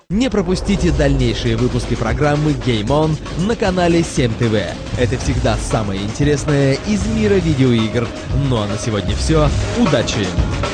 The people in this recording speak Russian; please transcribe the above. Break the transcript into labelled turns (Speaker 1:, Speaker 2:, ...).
Speaker 1: Не пропустите дальнейшие выпуски программы Game On на канале 7ТВ. Это всегда самое интересное из мира видеоигр. Ну а на сегодня все. Удачи!